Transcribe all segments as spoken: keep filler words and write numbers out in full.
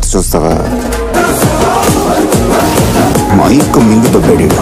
చూస్తావా మైక్ మింగుతో పెడిగా।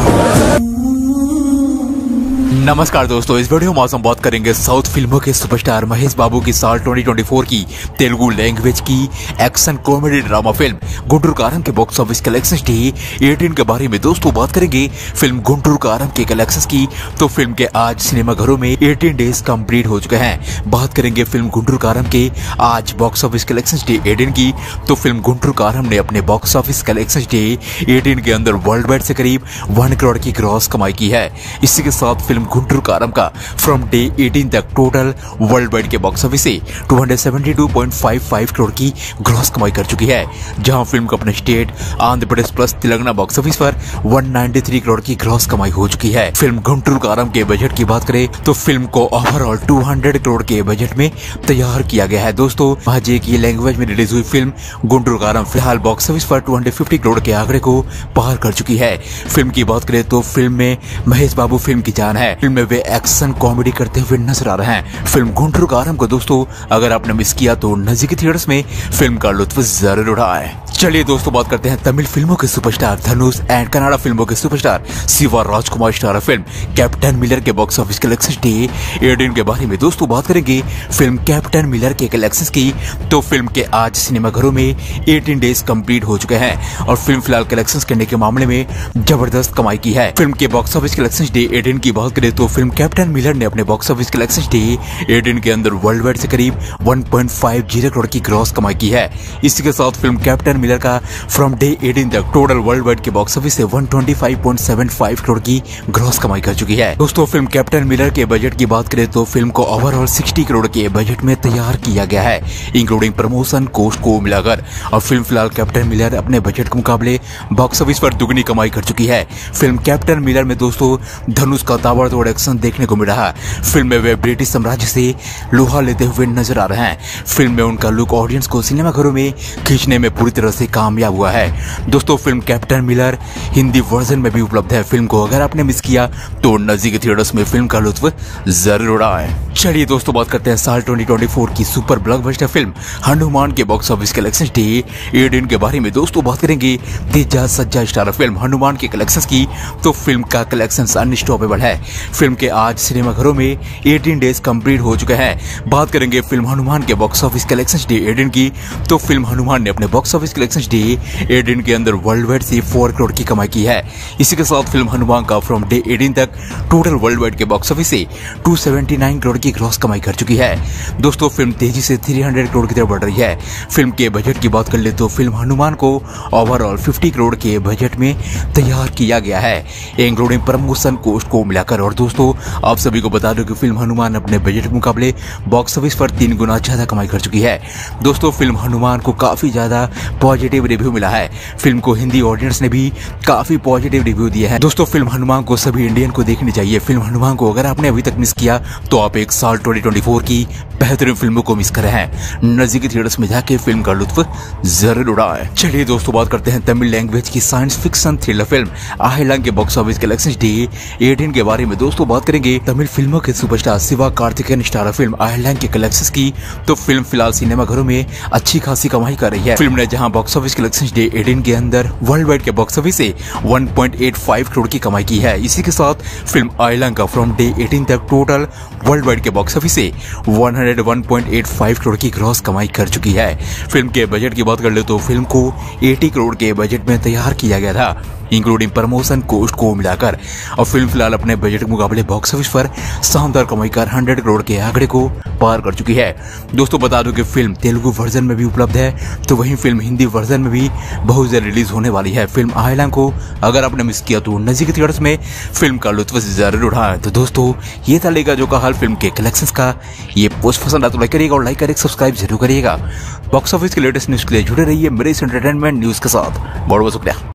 नमस्कार दोस्तों, इस वीडियो में हम बात करेंगे साउथ फिल्मों के सुपरस्टार महेश बाबू की साल दो हज़ार चौबीस की तेलुगु लैंग्वेज की action comedy drama film Guntur Kaaram के बॉक्स ऑफिस कलेक्शंस डे अठारह के बारे में दोस्तों बात करेंगे फिल्म गुंटूर कारम के कलेक्शंस की। तो फिल्म के आज सिनेमाघरों में अठारह डेज कंप्लीट हो चुके हैं। बात करेंगे फिल्म गुंटूर कारम के आज बॉक्स ऑफिस कलेक्शंस डे अठारह की। तो फिल्म गुंटूर कारम ने अपने बॉक्स ऑफिस कलेक्शंस डे अठारह के अंदर वर्ल्ड वाइड से करीब वन करोड़ की ग्रॉस कमाई की है। इसी के साथ फिल्म गुंटूर कारम का फ्रॉम डे अठारह तक टोटल वर्ल्ड वाइड के बॉक्स ऑफिस से दो सौ बहत्तर पॉइंट पाँच पाँच करोड़ की ग्रॉस कमाई कर चुकी है, जहां फिल्म को अपने state Andhra Pradesh plus Telangana box office पर एक सौ तिरानवे करोड़ की ग्रॉस कमाई हो चुकी है। फिल्म गुंटूर कारम के बजट की बात करें तो फिल्म को ओवरऑल दो सौ करोड़ के बजट में तैयार किया गया है। दोस्तों आज एक ये लैंग्वेज में रिलीज हुई फिल्म गुंटूर कारम फिलहाल बॉक्स ऑफिस पर दो सौ पचास करोड़ के आंकड़े को पार कर चुकी है। फिल्म की बात करें तो फिल्म में महेश बाबू फिल्म की जान है। फिल्म में वे एक्शन कॉमेडी करते हुए नजर आ रहे हैं। फिल्म गुंटूर कारम को दोस्तों अगर आपने मिस किया तो नजदीकी थिएटर्स में फिल्म का लुत्फ जरूर उठाएं। चलिए दोस्तों बात करते हैं तमिल फिल्मों के सुपरस्टार धनुष एंड कन्नड़ा फिल्मों के superstar Shiva Rajkumar star film Captain Miller के बॉक्स ऑफिस कलेक्शंस डे अठारह के बारे में दोस्तों बात करेंगे फिल्म कैप्टन मिलर के कलेक्शंस की। तो फिल्म के आज सिनेमाघरों में अठारह डेज कंप्लीट हो चुके हैं और फिल्म फिलहाल कलेक्शंस करने के मामले में जबरदस्त कमाई की है। फिल्म के बॉक्स ऑफिस कलेक्शंस डे अठारह की बात करें तो फिल्म कैप्टन मिलर ने अपने बॉक्स ऑफिस कलेक्शंस डे अठारह के अंदर वर्ल्ड वाइड से करीब एक पॉइंट पाँच शून्य करोड़ की ग्रॉस कमाई की है। इसी के साथ फिल्म कैप्टन मिलर का फ्रॉम डे अठारह तक टोटल वर्ल्ड वाइड के बॉक्स ऑफिस से एक सौ पच्चीस पॉइंट सात पाँच करोड़ की ग्रॉस कमाई कर चुकी है। दोस्तों फिल्म कैप्टन मिलर के बजट की बात करें तो फिल्म को ओवरऑल साठ करोड़ के बजट में तैयार किया गया है, इंक्लूडिंग प्रमोशन कॉस्ट को मिलाकर। और फिल्म फिलहाल कैप्टन मिलर अपने बजट के मुकाबले बॉक्स ऑफिस पर दुगनी कमाई कर चुकी है। फिल्म कैप्टन मिलर में दोस्तों धनुष का ताबड़तोड़ एक्शन देखने को मिल रहा है। फिल्म में वे ब्रिटिश साम्राज्य से लोहा लेते हुए नजर आ रहे हैं। फिल्म में उनका लुक ऑडियंस को सिनेमाघरों में खींचने में पूरी तरह से कामयाब हुआ है। दोस्तों film Captain Miller Hindi version में भी उपलब्ध है। फिल्म को अगर आपने मिस किया तो नजदीकी थिएटर्स में फिल्म का लुत्फ जरूर उड़ाएं। चलिए दोस्तों बात करते हैं साल दो हज़ार चौबीस की सुपर ब्लॉकबस्टर फिल्म हनुमान के बॉक्स ऑफिस कलेक्शंस डे अठारह के बारे में दोस्तों बात करेंगे तेजा सज्जा स्टार फिल्म हनुमान के कलेक्शंस की। तो फिल्म का कलेक्शंस अनस्टॉपेबल है। फिल्म के आज सिनेमाघरों में अठारह डेज कंप्लीट हो चुके हैं। बात करेंगे फिल्म हनुमान के बॉक्स ऑफिस कलेक्शंस डे अठारह की। तो फिल्म हनुमान ने अपने बॉक्स ऑफिस कलेक्शंस डे अठारह के अंदर वर्ल्ड वाइड से चार करोड़ की कमाई की है। इसी के साथ फिल्म हनुमान का फ्रॉम डे अठारह तक टोटल वर्ल्ड वाइड के बॉक्स ऑफिस से दो सौ उन्यासी करोड़ की ग्रॉस कमाई कर चुकी है। दोस्तों फिल्म तेजी से तीन सौ करोड़ की तरफ बढ़ रही है। फिल्म के बजट की बात कर ले तो फिल्म हनुमान को ओवरऑल पचास करोड़ के बजट में तैयार किया गया है, इंक्लूडिंग प्रमोशन कॉस्ट को मिलाकर। और दोस्तों आप सभी को बता दो कि फिल्म हनुमान अपने बजट के मुकाबले बॉक्स ऑफिस पर तीन गुना ज्यादा कमाई कर चुकी है। दोस्तों फिल्म हनुमान को काफी ज्यादा पॉजिटिव रिव्यू मिला है। फिल्म को हिंदी ऑडियंस ने भी काफी पॉजिटिव रिव्यू दिया है। दोस्तों फिल्म हनुमान को सभी इंडियन को देखनी चाहिए। फिल्म हनुमान को अगर आपने अभी तक मिस किया तो आप एक साल दो हज़ार चौबीस की बेहतरीन फिल्मों को मिस कर रहे हैं। नजदीकी थिएटर्स में जाके फिल्म का लुत्फ जरूर उड़ाएं। चलिए दोस्तों बात करते हैं तमिल लैंग्वेज की science fiction thriller film Ayalaan के बॉक्स ऑफिस कलेक्शंस डे अठारह के बारे में दोस्तों बात करेंगे तमिल फिल्मों के superstar Sivakarthikeyan star film Ayalaan के कलेक्शंस की। तो फिल्म फिलहाल सिनेमाघरों में अच्छी खासी कमाई कर रही है। फिल्म ने जहां बॉक्स ऑफिस कलेक्शंस डे अठारह के अंदर वर्ल्ड वाइड के बॉक्स ऑफिस से एक पॉइंट आठ पाँच करोड़ की कमाई की है। इसी के साथ फिल्म आयलांग का फ्रॉम डे अठारह तक टोटल वर्ल्ड वाइड के बॉक्स ऑफिस से एक सौ एक पॉइंट आठ पाँच करोड़ की ग्रॉस कमाई कर चुकी है। फिल्म के बजट की बात कर ले तो फिल्म को अस्सी करोड़ के बजट में तैयार किया गया था, इंक्लूडिंग प्रमोशन कॉस्ट को मिलाकर। और फिल्म फिलहाल अपने बजट के मुकाबले बॉक्स ऑफिस पर शानदार कमाई कर सौ करोड़ के आंकड़े को पार कर चुकी है। दोस्तों बता दो कि फिल्म तेलुगु वर्जन में भी उपलब्ध है, तो वहीं फिल्म हिंदी वर्जन में भी बहुत जल्द रिलीज होने वाली है। फिल्म आयलांग को अगर आपने मिस किया तो नजदीकी थिएटर्स में फिल्म का लुत्फ जरूर उठाएं। तो दोस्तों ये था लेगा जो का हाल फिल्म के कलेक्शंस का। ये पोस्ट पसंद आया तो लाइक करिएगा और लाइक करें सब्सक्राइब जरूर करिएगा। बॉक्स ऑफिस के लेटेस्ट न्यूज के लिए जुड़े रहिए मेरे इस एंटरटेनमेंट न्यूज के साथ। बहुत बहुत शुक्रिया।